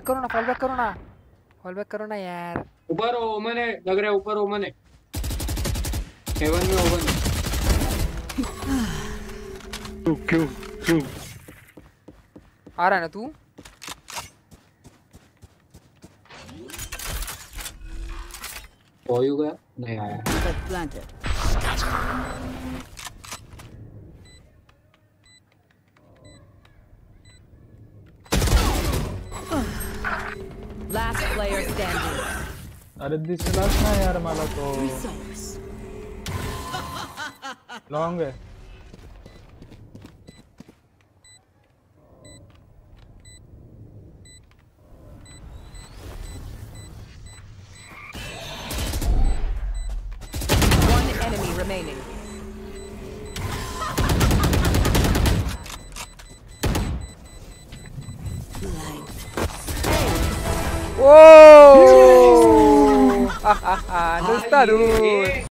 Fall back करो ना यार। ऊपर ओमन है, लग रहा है ऊपर ओमन है, हेवन में ओमन है। क्यों क्यों आ रहा है ना तू? हो ही गया नहीं आया। Planted. Last player standing. अरे दिसलाच नाही यार मला तो लॉन्ग है। One enemy remaining. ओ नुसता दूर